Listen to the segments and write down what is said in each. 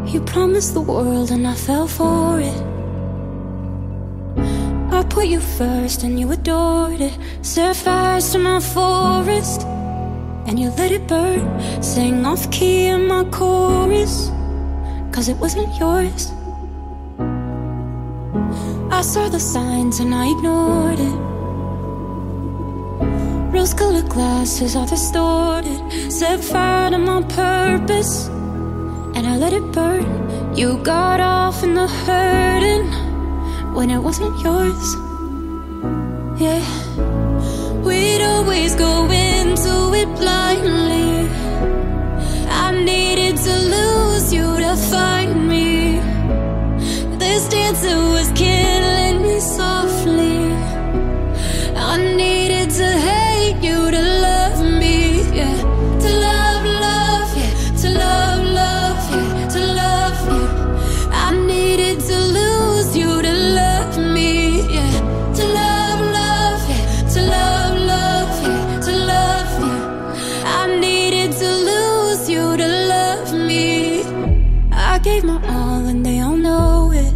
You promised the world and I fell for it. I put you first and you adored it. Set fires to my forest and you let it burn. Sang off key in my chorus, cause it wasn't yours. I saw the signs and I ignored it. Rose-colored glasses are distorted. Set fire to my purpose and I let it burn. You got off in the hurting when it wasn't yours. Yeah, we'd always go into it blindly. I needed to lose you to find me. This dancer was killing me softly. I needed to hate you to love me, yeah. To love, love, yeah. To love, love, yeah. To love you. I needed to lose you to love me, yeah. To love, love, yeah. To love, love, yeah. To love you. I needed to lose you to love me. I gave my all and they all know it.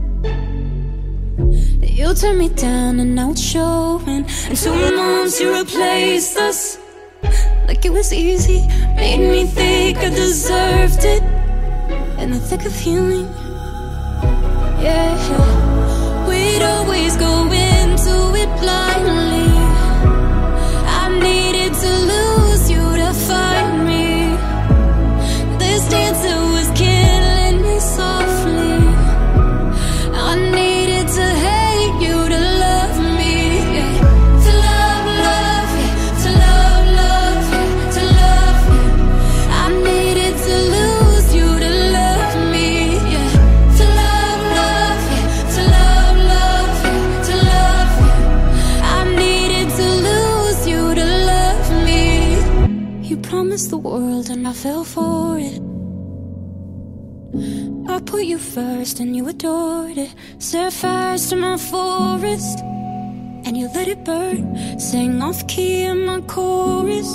You turned me down and now it's showing. And 2 months you replaced us like it was easy. Made me think I deserved it in the thick of healing. Yeah, we'd always go into it blindly. I needed to lose you to find me. This dancer was killing me softly. I needed to hate you to love me, yeah. To love, love, yeah. To love, love, yeah. To love you. I needed to lose you to love me, yeah. To love, love, yeah. To love, love, yeah. To love you. I needed to lose you to love me. You promised the world and I fell for it. I put you first and you adored it. Set fires to my forest and you let it burn. Sang off key in my chorus.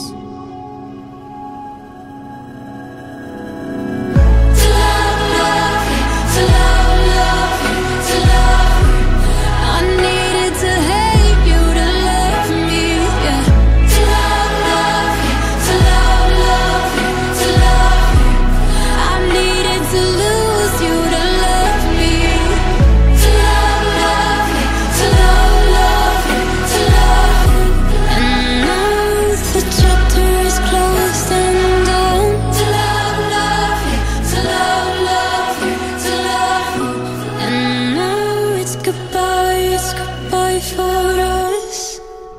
To love, love, yeah. To love, love, yeah. To love you. I needed to hate you to love me, yeah. To love, love, yeah. To love, love, yeah. To love you. I needed to lose you to love me. To love, love, yeah. To love, love, yeah. To love you. And now the chapter is closed and done. To love, love, yeah. To love, love, yeah. To love you. And now it's goodbye for us.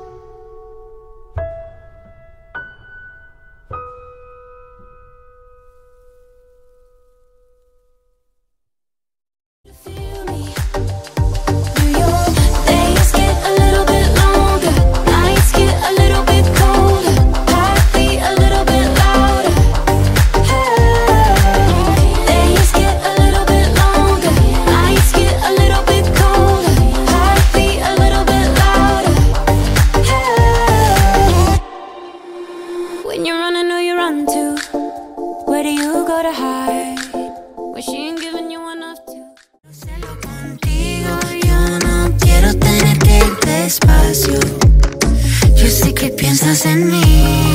Feel me. Do your days get a little bit longer? Nights get a little bit colder. Heartbeat a little bit louder. Hey. Days get a little bit longer. Nights get a little bit colder. Heartbeat a little bit louder. Hey. When you're running, who you run to? Where do you go to hide? When she ain't giving you enough to. Solo contigo, yo no quiero tener que ir despacio. Yo sé que piensas en mí.